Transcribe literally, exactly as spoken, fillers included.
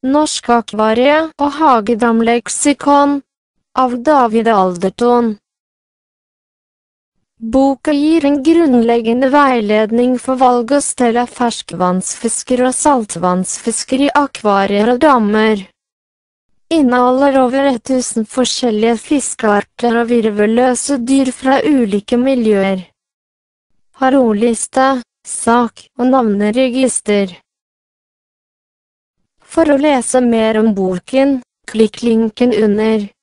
Norsk akvarie og hagedamleksikon av David Alderton. Boka gir en grunnleggende veiledning for valg og stell av ferskvannsfisker og saltvannsfisker i akvarier og dammer. Inneholder over tusen forskjellige fiskearter og virvelløse dyr fra ulike miljøer. Har ordliste, sak og navneregister. For å lese mer om boken, klikk linken under.